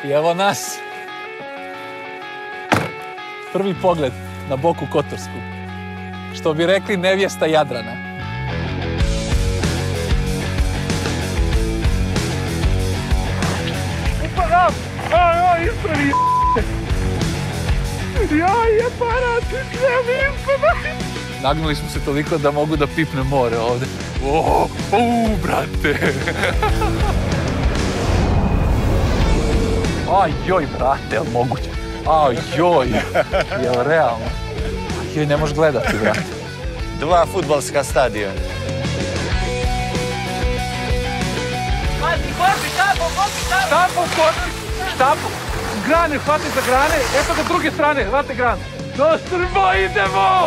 I evo nas. Prvi pogled na Boku Kotorsku. Što bi rekli nevjesta Jadrana. Ispravi je parat, Nagnuli smo se toliko da mogu da pipnem more ovde. Brate! Joj, brate, jel moguće? Joj, jel realno? Joj, ne možeš gledati, brate. 2 fudbalska stadiona. Štapu, grane, hvati za grane, eto ga druge strane, hvate grane. Dostrbo, idemo!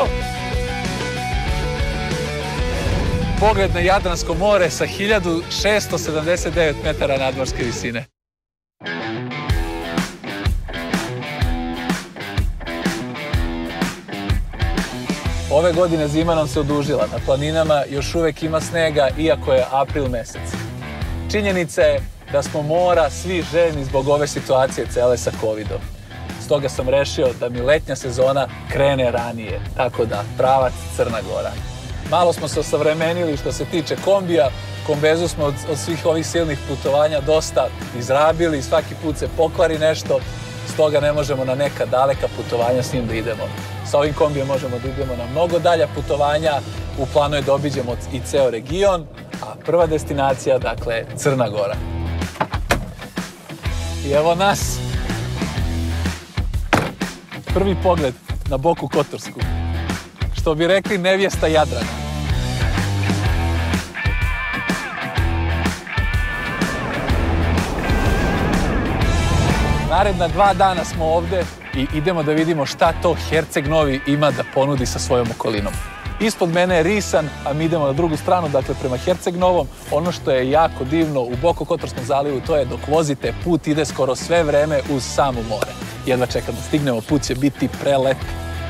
Pogled na Jadransko more sa 1679 metara nadmorske visine. Ove godine zima nam se odužila. Na planinama još uvek ima snega, iako je april mesec. Činjenica je da smo mora svi željni zbog ove situacije cele sa covidom. Stoga sam rešio da mi letnja sezona krene ranije, tako da pravac Crna Gora. Malo smo se osavremenili što se tiče kombija, kombezu smo od svih ovih silnih putovanja dosta izrabili, svaki put se pokvari nešto, stoga ne možemo na neka daleka putovanja s njim da idemo. Sa ovim kombijem možemo da idemo na mnogo dalja putovanja, u planu je da obiđemo i ceo region, a prva destinacija, dakle, Crna Gora. I evo nas. Prvi pogled na Boku Kotorsku. Što bi rekli nevjesta Jadrana. Naredna 2 dana smo ovde i idemo da vidimo šta to Herceg Novi ima da ponudi sa svojom okolinom. Ispod mene je Risan, a mi idemo na drugu stranu, dakle prema Herceg Novom. Ono što je jako divno u Bokokotorskom zalivu, to je dok vozite, put ide skoro sve vreme uz samo more. Jedva čekam da stignemo, put će biti prelep.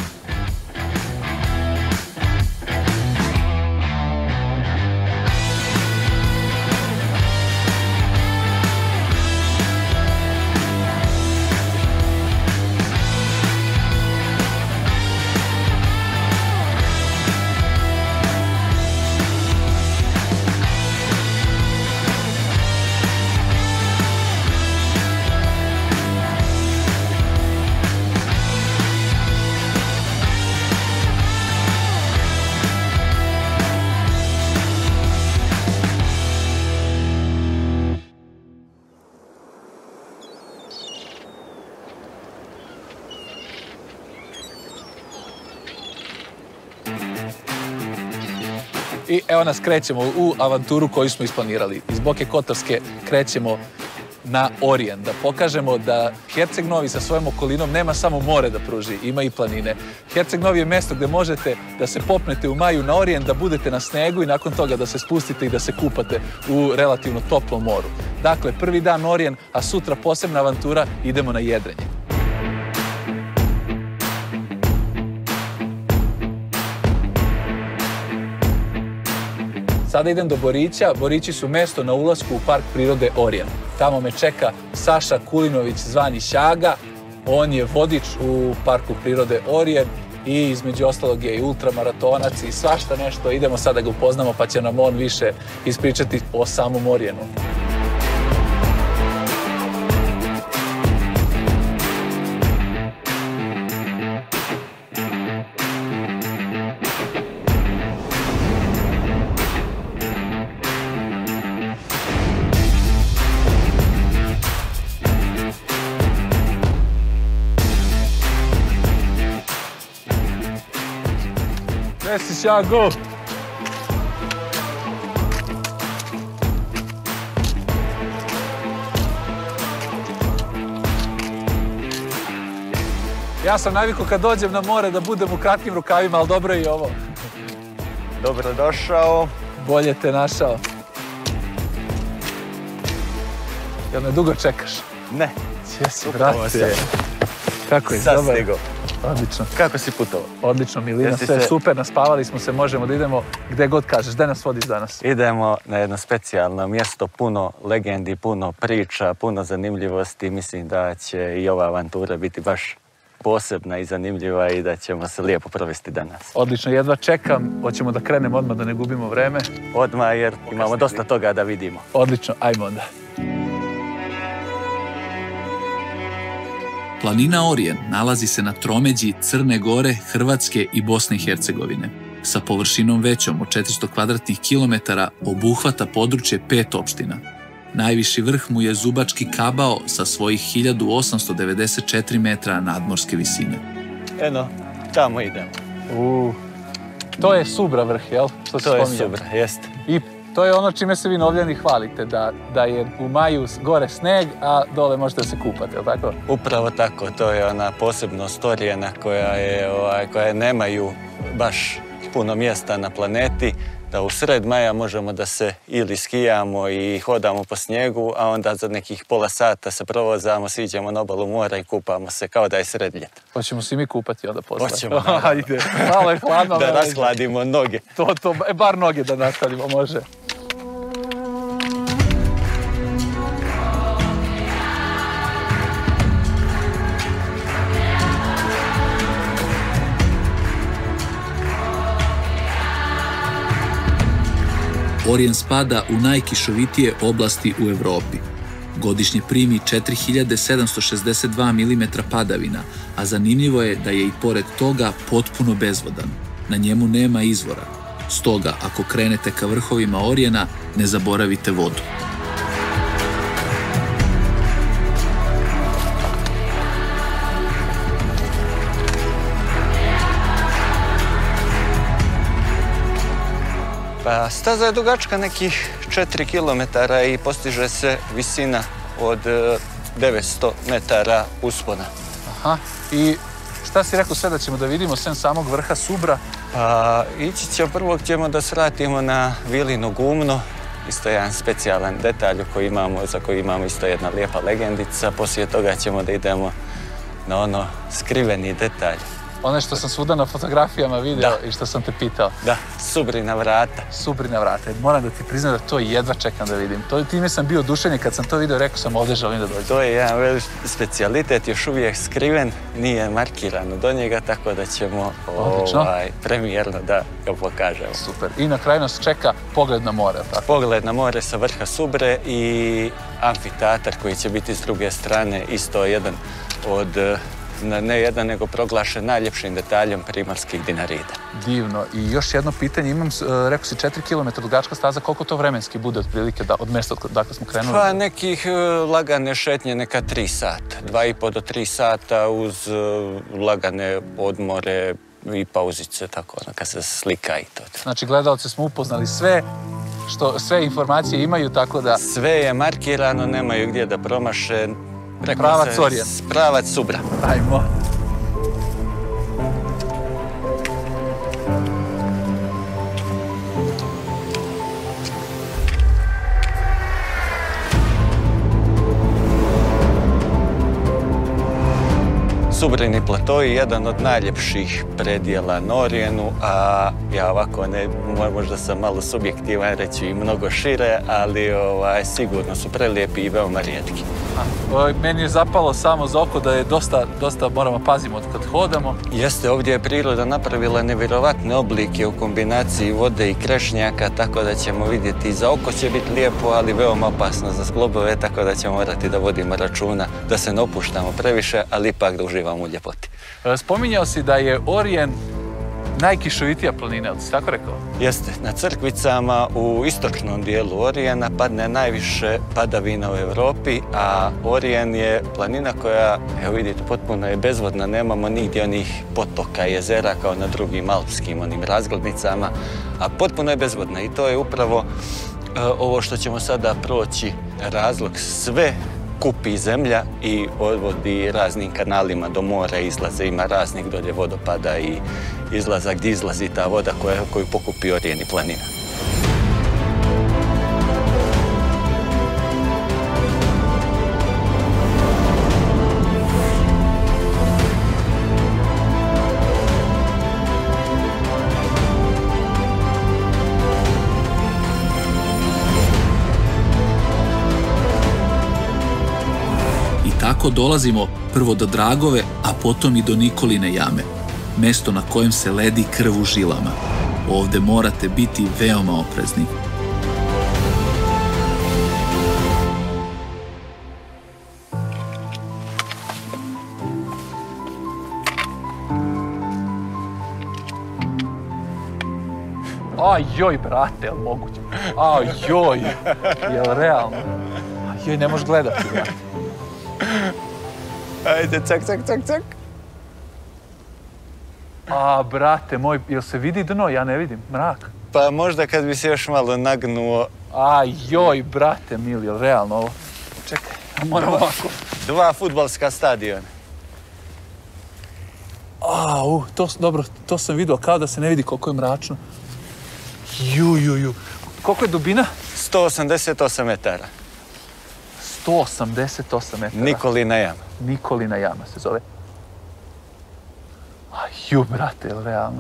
I evo nas, krećemo u avanturu koju smo isplanirali. Iz Boke Kotorske krećemo na Orijen, da pokažemo da Herceg Novi sa svojom okolinom nema samo more da pruži, ima i planine. Herceg Novi je mesto gde možete da se popnete u maju na Orijen, da budete na snegu i nakon toga da se spustite i da se kupate u relativno toplom moru. Dakle, prvi dan Orijen, a sutra posebna avantura, idemo na jedrenje. Sada idem do Borića. Borići su mesto na ulasku u Park prirode Orijen. Tamo me čeka Saša Kulinović, zvani Šaga. On je vodič u Parku prirode Orijen i između ostalog je i ultramaratonac i svašta nešto. Idemo sada da ga upoznamo pa će nam on više ispričati o samom Orijenu. Gde si, Šago? Ja sam navikao kad dođem na more da budem u kratkim rukavima, ali dobro je i ovo. Dobro došao. Bolje te našao. Jel me dugo čekaš? Ne. Jesi, brate. Kako je, sad dobar. stigo. Odlično. Kako si putovao? Odlično, Milina, sve super, naspavali smo se, možemo da idemo gde god kažeš. Gde nas vodiš danas? Idemo na jedno specijalno mjesto, puno legendi, puno priča, puno zanimljivosti. Mislim da će i ova avantura biti baš posebna i zanimljiva i da ćemo se lijepo provesti danas. Odlično, jedva čekam. Hoćemo da krenemo odmah, da ne gubimo vreme. Odmah, jer imamo dosta toga da vidimo. Odlično, ajmo onda. Planina Orijen nalazi se na tromeđi Crne Gore, Hrvatske i Bosne i Hercegovine. Sa površinom većom od 400 kvadratnih kilometara obuhvata područje 5 opština. Najviši vrh mu je Zubački kabao sa svojih 1894 metra nadmorske visine. Eno, tamo idemo. To je Subra vrh, jel? To je Subra, jeste. I to je ono čime se vi Novljani hvalite, da je u maju gore sneg, a dole možete da se kupate, jel tako? Upravo tako, to je ona posebnost Orijena koja nemaju baš puno mjesta na planeti, da u sred maja možemo da se ili skijamo i hodamo po snijegu, a onda za nekih pola sata se provozamo, siđemo na obalu mora i kupamo se kao da je sred ljeta. Hoćemo se mi kupati onda posle. Hoćemo. Ajde, malo je hladno. Da raskladimo noge. Bar noge da naskladimo, može. Orijen spada u najkišovitije oblasti u Evropi. Godišnje primi 4762 mm padavina, a zanimljivo je da je i pored toga potpuno bezvodan. Na njemu nema izvora. Stoga, ako krenete ka vrhovima Orijena, ne zaboravite vodu. Pa staza je dugačka nekih 4 km i postiže se visina od 900 metara uspona. Aha, i šta si rekao sve da ćemo da vidimo sem samog vrha Subra? Pa ići ćemo, prvo ćemo da sratimo na Vilino gumno, isto jedan specijalan detalj za koji imamo isto jedna lijepa legendica. Poslije toga ćemo da idemo na ono skriveni detalj. Ono što sam svuda na fotografijama vidio i što sam te pitao. Da, Subrina vrata. Subrina vrata. Moram da ti priznam da to jedva čekam da vidim. Time sam bio oduševljen kad sam to vidio, rekao sam ovdje želim da dođem. To je jedan veliki specijalitet, još uvijek skriven, nije markirano do njega, tako da ćemo premijerno da ga pokažemo. Super. I na kraju nas čeka pogled na more, tako? Pogled na more sa vrha Subre i amfiteatar koji će biti s druge strane, isto jedan od ne jedan, nego proglašen najljepšim detaljem primorskih Dinarida. Divno. I još jedno pitanje, imam, rekao si 4 km dugačka staza, koliko to vremenski bude otprilike od mjesta odakle smo krenuli? Pa nekih lagane šetnje, neka 3 sata. 2,5 do 3 sata uz lagane odmore i pauzice, tako kad se slika i to. Znači, gledalci smo upoznali sve informacije imaju, tako da... Sve je markirano, nemaju gdje da promaše. Pravac Orijen. Pravac Subra. Ajmo. Subrini plato je jedan od najljepših predjela na Orijenu, a ja ovako možda sam malo subjektivan reći i mnogo šire, ali sigurno su prelijepi i veoma rijetki. Meni je zapalo samo za oko da je dosta moramo pazimo kad hodamo. Jeste, ovdje je priroda napravila nevjerovatne oblike u kombinaciji vode i krešnjaka, tako da ćemo vidjeti, za oko će biti lijepo, ali veoma opasno za zglobove, tako da ćemo morati da vodimo računa, da se ne opuštamo previše, ali ipak da uživamo u ljepoti. Spominjao si da je Orijen najkišovitija planina, ali si tako rekao? Jeste, na Crkvicama u istočnom dijelu Orijena padne najviše padavina u Evropi, a Orijen je planina koja, evo vidite, potpuno je bezvodna, nemamo nigdje onih potoka i jezera kao na drugim alpskim onim razglednicama, a potpuno je bezvodna i to je upravo ovo što ćemo sada proći razlog. Sve kupi zemlja i odvodi raznim kanalima do mora, izlaze, ima raznih dolje vodopada i izlaza gdje izlazi ta voda koju pokupi Orijen i planina. tako dolazimo prvo do Dragove, a potom i do Nikoline jame, mesto na kojem se ledi krv u žilama. Ovde morate biti veoma oprezni. Joj, brate, jel moguće? Joj, jel realno? Joj, ne možeš gledati, brate. Ajde, cak, cak, cak, cak. Brate moj, jel se vidi dno? Ja ne vidim, mrak. Pa možda kad bi se još malo nagnuo. Joj, brate mili, jel realno ovo? Čekaj, moram ovako. 2 fudbalska stadiona. Dobro, to sam vidio, kao da se ne vidi koliko je mračno. Ju. Koliko je dubina? 188 metara. 188 metara. Nikolina jama. Nikolina jama se zove. Ju, brate, jel realno?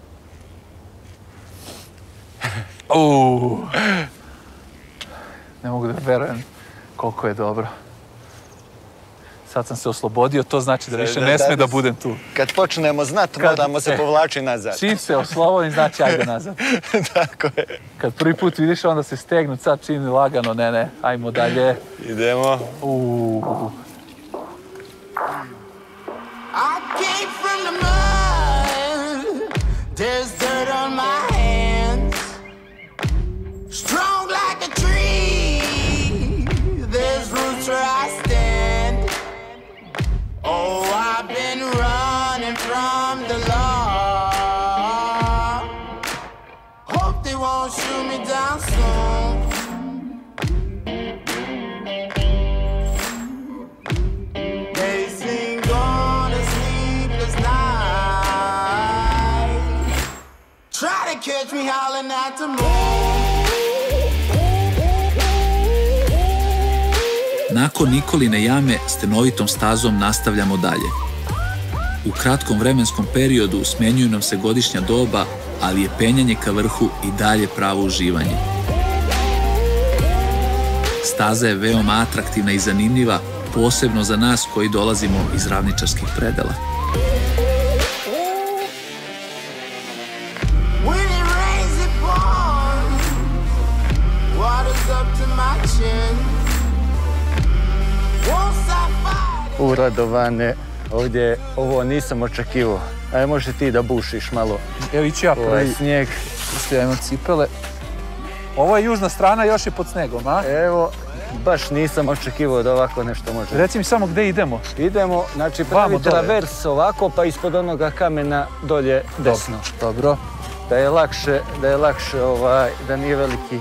Ne mogu da verujem koliko je dobro. Sad sam se oslobodio, to znači da više ne sme da budem tu. Kad počnemo znat, moramo se povlači nazad. Čim se oslobodim, znači ajde nazad. Tako je. Kad prvi put vidiš, onda se stegnu, sad čini lagano, ne, ajmo dalje. Idemo. I came from the mud, there's dirt on my hands, strong like a tree, there's roots where I stand. Oh, I've been running from the law, hope they won't shoot me down soon. They sing on a sleepless night, try to catch me howling at the moon. Nakon Nikoline jame stenovitom stazom nastavljamo dalje. U kratkom vremenskom periodu smenjuju nam se godišnja doba, ali je penjanje ka vrhu i dalje pravo uživanje. Staza je veoma atraktivna i zanimljiva, posebno za nas koji dolazimo iz ravničarskih predela. When it rains, it pours, water's up to my chin. Radovane, ovdje ovo nisam očekivao. Ajde, može ti da bušiš malo. Evo ići ja prvi. Snijeg. Isto ja imam cipele. Ovo je južna strana, još je pod snegom, a? Evo, baš nisam očekivao da ovako nešto može. Reci mi samo gde idemo. Idemo, znači pravi travers ovako, pa ispod onoga kamena dolje desno. Dobro. Da je lakše, da nije veliki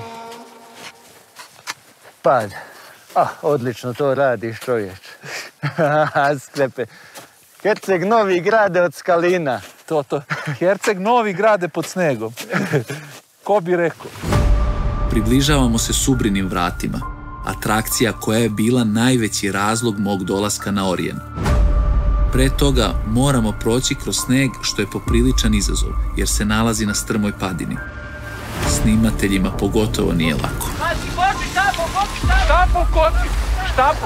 pad. Odlično to radiš, čovječ. Sklepe. Herceg Novi Grade od Skalina. To. Herceg Novi Grade pod snegom. Ko bi rekao? Približavamo se Subrinim vratima, atrakcija koja je bila najveći razlog mog dolaska na Orijen. Pre toga moramo proći kroz sneg, što je popriličan izazov, jer se nalazi na strmoj padini. Snimateljima pogotovo nije lako. Štapom.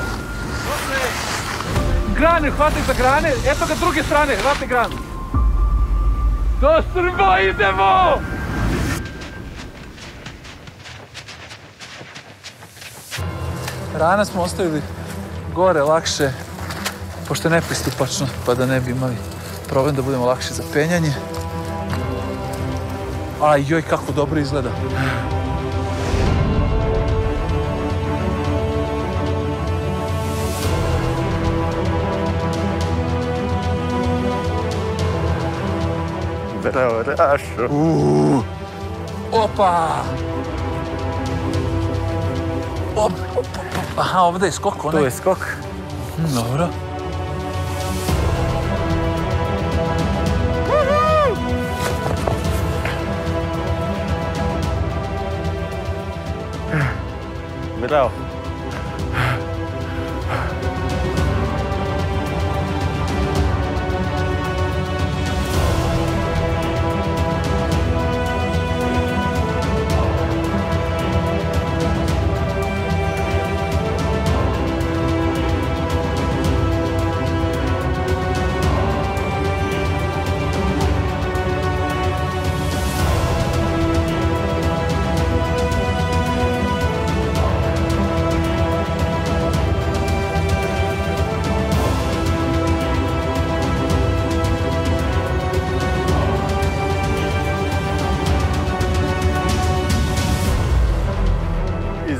Grane, hvataj za grane, eto ga s druge strane, hvataj granu. Do Srba idemo! Rana smo ostavili gore lakše, pošto je nepristupačno, pa da ne bi imali problem da budemo lakše za penjanje. Joj, kako dobro izgleda. Bravo, Rašo. Opa! Aha, ovdje je skok, onaj. Tu je skok. Dobro. Bravo.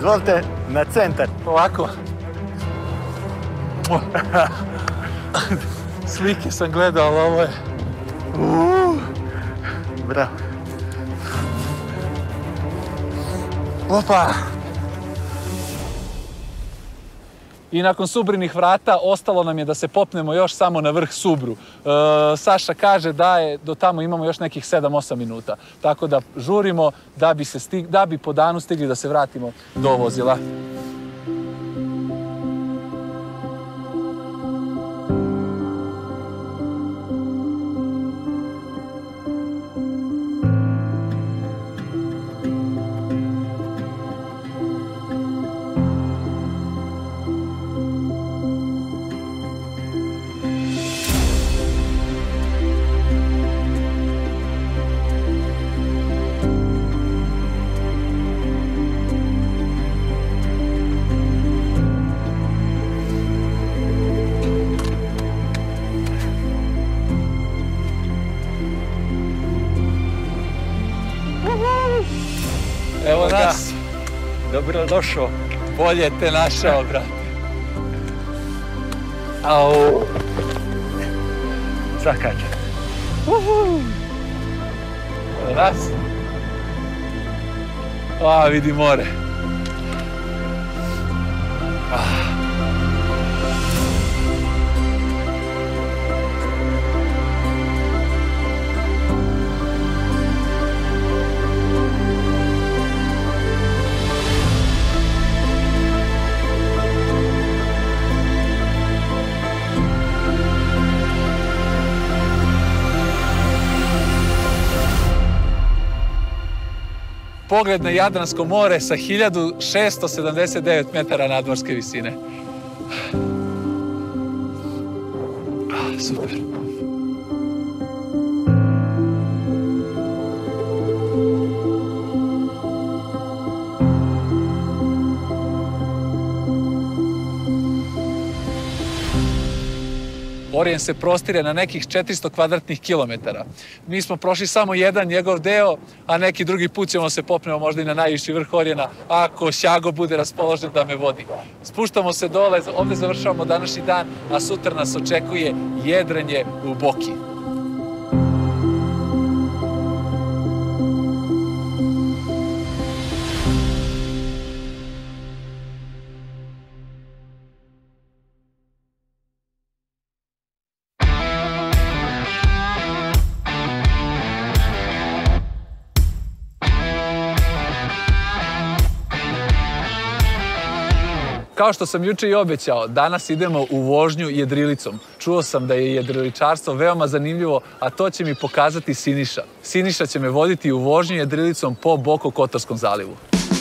Izvolite, na centar. Ovako. Slike sam gledao, ali ovo je... Bravo. Opa! I nakon Subrinih vrata ostalo nam je da se popnemo još samo na vrh Subru. Saša kaže da je do tamo imamo još nekih 7-8 minuta. Tako da žurimo da bi po danu stigli da se vratimo do vozila. Evo nas. Dobro došao. Bolje te našao, brate. Au. Zakačan. Evo nas. A, vidi more. Pogled na Jadransko more sa 1679 metara nadmorske visine. Super. Orijen se prostire na nekih 400 kvadratnih kilometara. Mi smo prošli samo jedan njegov deo, a neki drugi put ćemo se popnemo možda i na najviši vrh Orijena, ako Šjago bude raspoložen da me vodi. Spuštamo se dole, ovde završavamo današnji dan, a sutra nas očekuje jedrenje u Boki. Kao što sam juče i obećao, danas idemo u vožnju jedrilicom. Čuo sam da je jedriličarstvo veoma zanimljivo, a to će mi pokazati Siniša. Siniša će me voditi u vožnju jedrilicom po Bokokotorskom zalivu.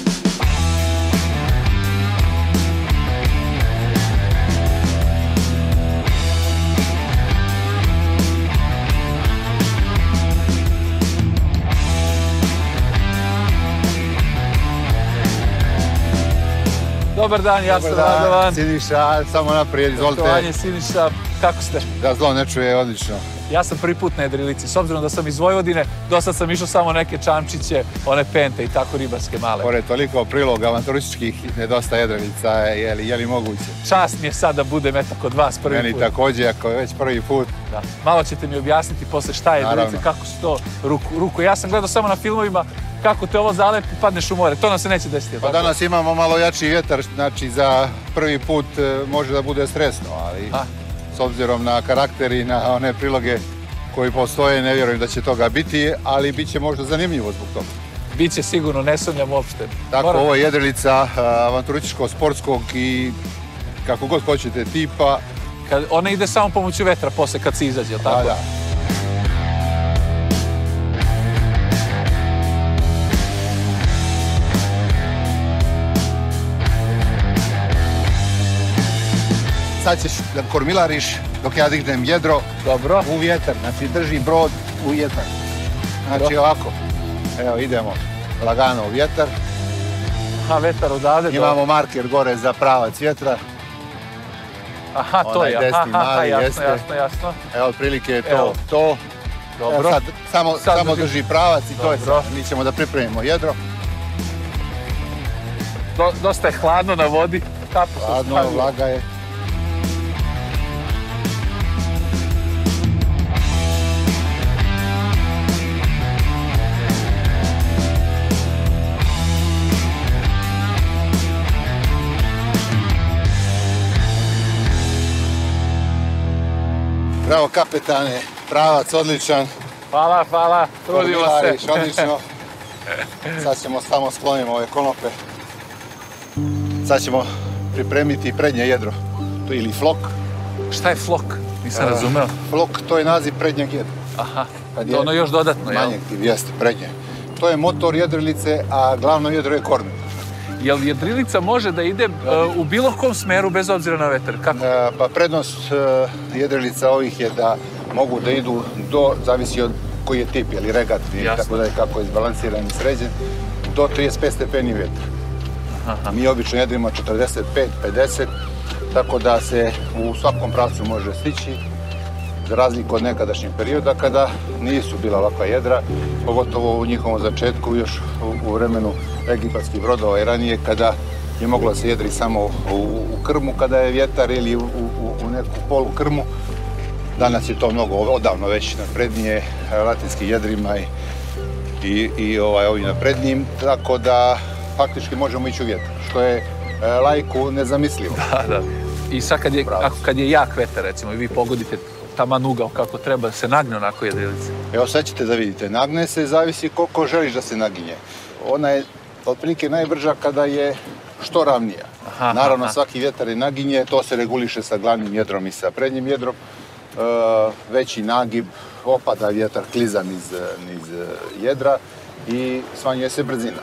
Dobar dan, ja sam Radovan. Siniša, samo naprijed, izvolite. Poštovanje, Siniša, kako ste? Da zlo ne čuje, odlično. Ja sam prvi put na jedrilici, s obzirom da sam iz Vojvodine, do sad sam išao samo neke čamčiće, one pente i tako ribarske male. Pored toliko priloga avanturističkih, nedosta jedrilica, je li moguće? Čast mi je sad da budem eto kod vas prvi put. Meni također, ako je već prvi put. Da. Malo ćete mi objasniti posle šta je jedrilice, kako su to ruku. Ja sam gledao samo na filmovima kako te ovo zalepi, padneš u more. To nam se neće desiti. Pa danas imamo malo jači vjetar, znači za prvi put može da bude stresno, ali s obzirom na karakter i na one priloge koji postoje, ne vjerujem da će toga biti, ali bit će možda zanimljivo zbog toga. Biće sigurno, ne sumnjam uopšte. Tako, ovo je jedrilica avanturističkog, sportskog i kako god hoćete tipa. Ona ide samo pomoću vetra posle kad se izađe, tako? Da. Sad ćeš da kormilariš dok ja dignem jedro. Dobro. U vjetar, znači drži brod u vjetar. Znači ovako, evo idemo lagano u vjetar. Aha, vetar odavde. Imamo marker gore za pravac vjetra. Aha, to je, jasno. Evo, otprilike je to. Dobro. Sad samo drži pravac i to je sad. Mi ćemo da pripremimo jedro. Dosta je hladno na vodi. Hladno, vlaga je. Bravo kapetane, pravac odličan. Hvala, trudimo se. Kormilariš, odlično. Sad ćemo samo skloniti ove konope. Sad ćemo pripremiti prednje jedro, to ili flok. Šta je flok? Nisam razumeo. Flok, to je naziv prednjeg jedra. Aha, to ono još dodatno, jel? Manjeg tip, jeste, prednje. To je motor jedrilice, a glavno jedro je kormil. Jel jedrilica može da ide u bilo kom smeru bez obzira na vetar? Kako? Pa prednost jedrilica ovih je da mogu da idu zavisi od koji je tip, je li regatni, tako da je kako je izbalansiran i sređen, do 35 stepeni vjetra. Mi obično jedrimo 45-50, tako da se u svakom pravcu može stići, za razliku od nekadašnjeg perioda kada nisu bila ovakva jedra, pogotovo u njihovom začetku, još u vremenu egipatskih brodova i ranije, kada je moglo da se jedri samo u krmu kada je vjetar ili u neku polu krmu. Danas je to mnogo odavno već naprednije latinskim jedrima i ovim naprednijim, tako da faktički možemo ići u vjetar, što je laiku nezamislivo. Da. I sad kad je jak vetar, recimo, i vi pogodite taman ugao kako treba, se nagne onako jedrilica? Evo sad ćete da vidite, nagne se, zavisi koliko želiš da se naginje. Ona je otprilike najbrža kada je što ravnija. Naravno, svaki vjetar je naginje, to se reguliše sa glavnim jedrom i sa prednjim jedrom. Veći nagib, opada vjetar, kliza niz jedra i smanjuje se brzina.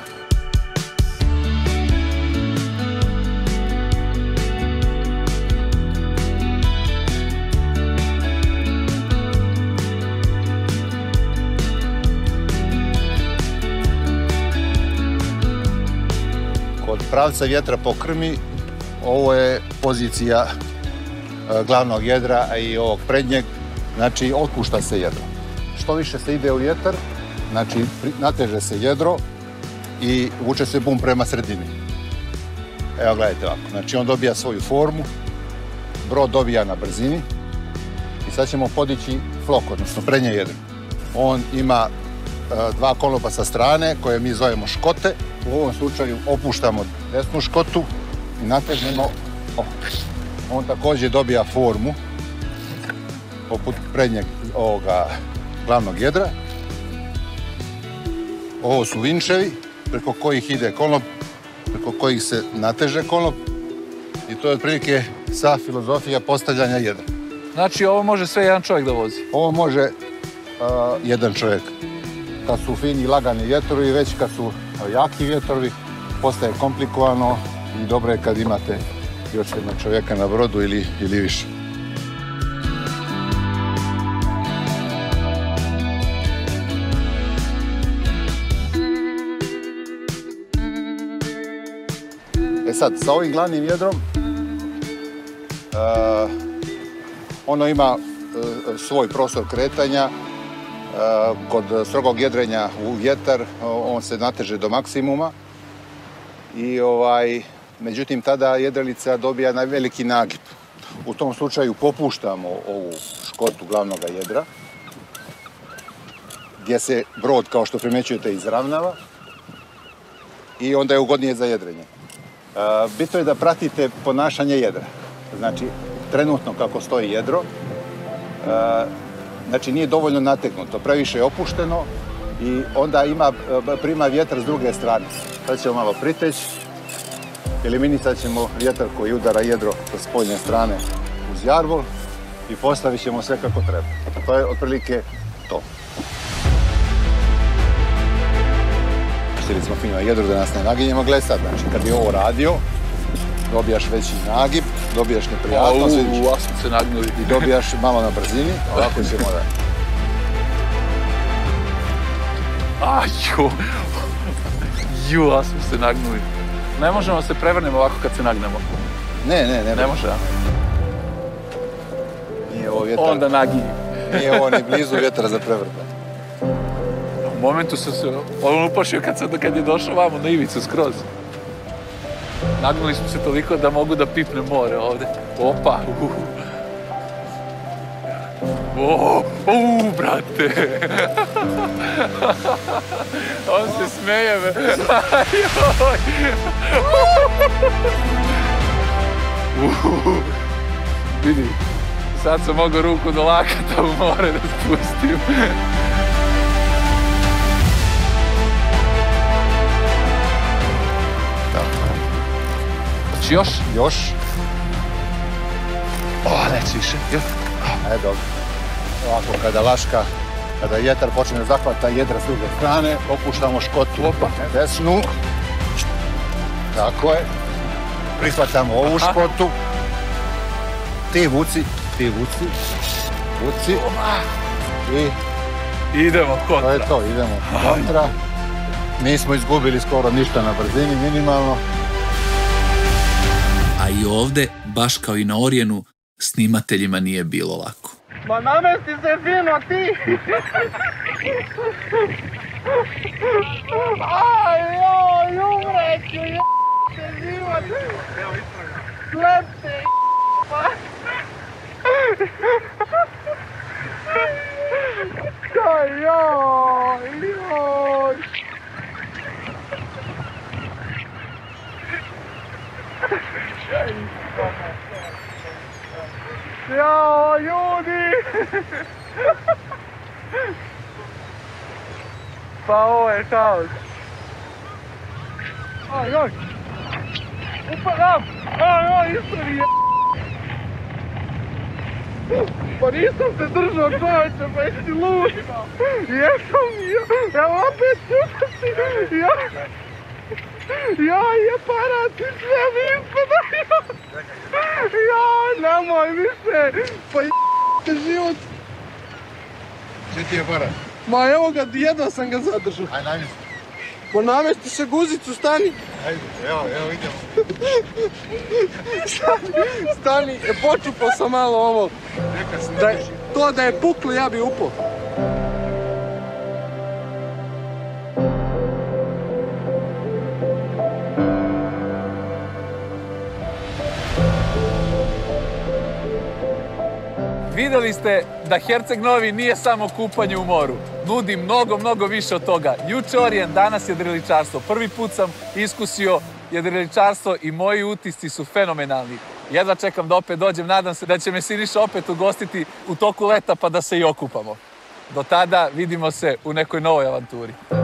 Kod pravca vjetra po krmi, ovo je pozicija glavnog jedra, a i ovog prednjeg, znači otpušta se jedro. Što više se ide u vjetar, znači nateže se jedro i vuče se bum prema sredini. Evo gledajte ovako, znači on dobija svoju formu, brod dobija na brzini i sad ćemo podići flok, odnosno prednje jedro. On ima dva konopa sa strane koje mi zovemo škote. U ovom slučaju opuštamo desnu škotu i natežemo. On također dobija formu poput prednjeg ovoga glavnog jedra. Ovo su vinčevi preko kojih ide konop, preko kojih se nateže konop i to je otprilike sva filozofija postavljanja jedra. Znači ovo može sve jedan čovjek da vozi? Ovo može jedan čovjek. Kad su fini lagani vjetrovi, već kad su jaki vjetrovi, postaje komplikovano i dobro je kad imate još jednog čovjeka na brodu ili više. Sad, sa ovim glavnim jedrom, ono ima svoj prostor kretanja. Kod strogog jedrenja u vjetar, on se nateže do maksimuma i međutim, tada jedrilica dobija na veliki nagib. U tom slučaju popuštamo ovu škotu glavnog jedra, gdje se brod, kao što primjećujete, izravnava i onda je ugodnije za jedrenje. Bitno je da pratite ponašanje jedra. Znači, trenutno kako stoji jedro, znači nije dovoljno nategnuto, previše je opušteno i onda prima vjetar s druge strane. Sad ćemo malo priteći. Eliminicat ćemo vjetar koji udara jedro sa spoljne strane uz jarvol i postavit ćemo sve kako treba. To je otprilike to. Štili smo fino jedro da nas ne naginjemo. Gledaj sad, znači kad je ovo radio, dobijaš veći nagib, dobijaš neprijatnost i dobijaš malo na brzini. Ovako ćemo da... A smo se nagnuli. Ne možemo se prevrnemo ovako kad se nagnemo. Ne može, a? Nije ovo vjetar. Onda naginji. Nije ovo ni blizu vjetra za prevrtanje. U momentu sam se uplašio kad je došao vamo na ivicu skroz. Nagnuli smo se toliko da mogu da pipnem more ovde. Opa! Brate! On se smeje me. Vidi, sad sam mogao ruku do lakata u more da spustim. Hoće još? Još. Neće više. Dobro. Ovako kada laška, kada jetar počne da zahvata jedra s druge strane, opuštamo škotu na desnu. Tako je. Prihvatamo ovu škotu. Ti vuci. Vuci. I idemo kontra. To je to, idemo kontra. Nismo izgubili skoro ništa na brzini, minimalno. A i ovde, baš kao i na Orijenu, snimateljima nije bilo lako. Ma namesti se fino ti! Aj, umreću, se život! Slepte, Jao, ljudi! Pa ovo je kaos. Aj! Upadam! Isto mi je! Pa nisam se držao, čovječe, pa jesi lud! Jesam, evo opet čuti! Je parat i sve mi ispadaju! Nemoj više! Pa je život! Gdje ti je parat? Ma evo ga, jedva sam ga zadržao. Aj, namesti. Pa namesti se guzicu, stani! Ajde, evo idemo. Stani, počupao sam malo ovo. Neka se Da to da je puklo, ja bi upao. Videli ste da Herceg Novi nije samo kupanje u moru. Nudi mnogo više od toga. Juče Orijen, danas jedriličarstvo. Prvi put sam iskusio jedriličarstvo i moji utisci su fenomenalni. Jedva čekam da opet dođem, nadam se da će me Siniša opet ugostiti u toku leta pa da se i okupamo. Do tada vidimo se u nekoj novoj avanturi.